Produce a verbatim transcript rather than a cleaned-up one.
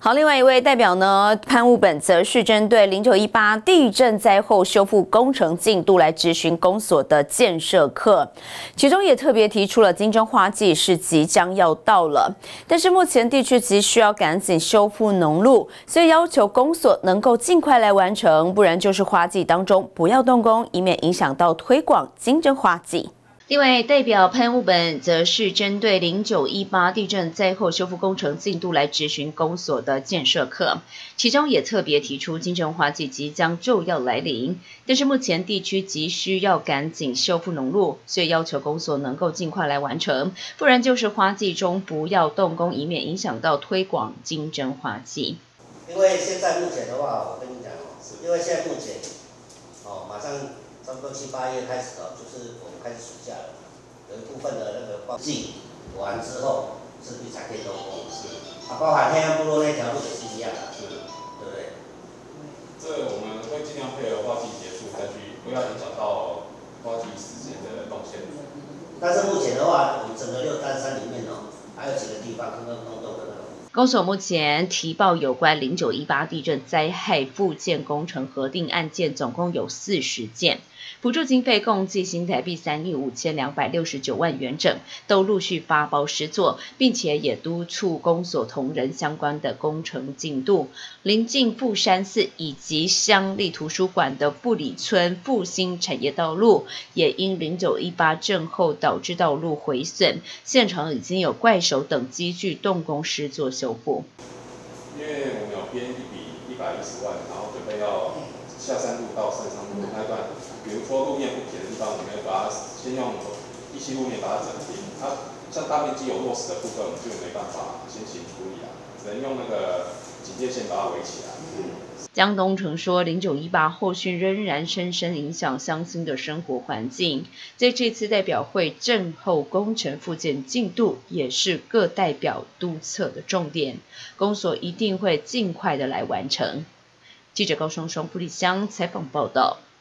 好，另外一位代表呢，潘务本则是针对零九一八地震灾后修复工程进度来质询公所的建设课，其中也特别提出了金针花季是即将要到了，但是目前地区急需要赶紧修复农路，所以要求公所能够尽快来完成，不然就是花季当中不要动工，以免影响到推广金针花季。另外，代表潘务本则是针对零九一八地震灾后修复工程进度来质询公所的建设课，其中也特别提出金针花季即将就要来临，但是目前地区急需要赶紧修复农路，所以要求公所能够尽快来完成，不然就是花季中不要动工，以免影响到推广金针花季。 因为现在目前的话，我跟你讲哦，因为现在目前哦，马上差不多七八月开始了，就是我们开始暑假了，有一部分的那个花季完之后，势必才可以动工。是，啊，包含黑暗部落那条路也是一样的，是，对不对？ 这我们会尽量配合花季结束再去，不要影响到花季时间的动线。 但是目前的话，我们整个六单山里面哦，还有几个地方刚刚动动的那种。 公所目前提报有关零九一八地震灾害复建工程核定案件，总共有四十件，补助经费共计新台币三亿五千两百六十九万元整，都陆续发包施作，并且也督促公所同仁相关的工程进度。临近富山寺以及乡立图书馆的富里村复兴产业道路，也因零九一八震后导致道路毁损，现场已经有怪手等机具动工施作修复。 因为我们有编一笔一百一十万，然后准备要下山路到山上路那段，比如说路面不平的地方，我们要把它先用一期路面把它整平。它像大面积有落石的部分，我们就没办法先行处理了，只能用那个警戒线把它围起来。 江东城说，零九一八后续仍然深深影响乡亲的生活环境，在这次代表会震后工程复建进度，也是各代表督测的重点，公所一定会尽快的来完成。记者高双双、布里乡采访报道。